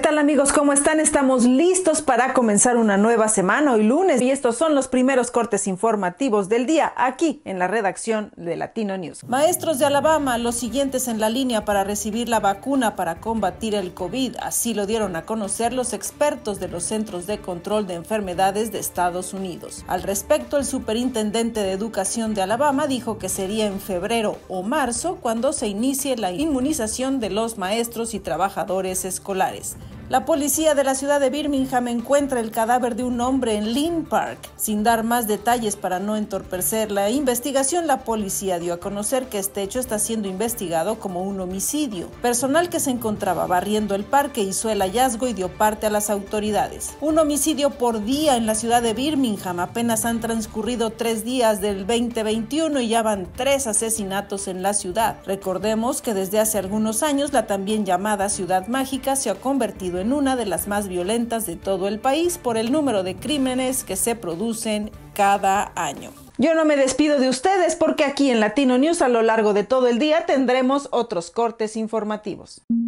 tal amigos? ¿Cómo están? Estamos listos para comenzar una nueva semana hoy lunes y estos son los primeros cortes informativos del día aquí en la redacción de Latino News. Maestros de Alabama, los siguientes en la línea para recibir la vacuna para combatir el COVID. Así lo dieron a conocer los expertos de los Centros de Control de Enfermedades de Estados Unidos. Al respecto, el superintendente de Educación de Alabama dijo que sería en febrero o marzo cuando se inicie la inmunización de los maestros y trabajadores escolares. La policía de la ciudad de Birmingham encuentra el cadáver de un hombre en Lynn Park. Sin dar más detalles para no entorpecer la investigación, la policía dio a conocer que este hecho está siendo investigado como un homicidio. Personal que se encontraba barriendo el parque hizo el hallazgo y dio parte a las autoridades. Un homicidio por día en la ciudad de Birmingham. Apenas han transcurrido 3 días del 2021 y ya van 3 asesinatos en la ciudad. Recordemos que desde hace algunos años la también llamada Ciudad Mágica se ha convertido en una de las más violentas de todo el país por el número de crímenes que se producen cada año. Yo no me despido de ustedes porque aquí en Latino News a lo largo de todo el día tendremos otros cortes informativos.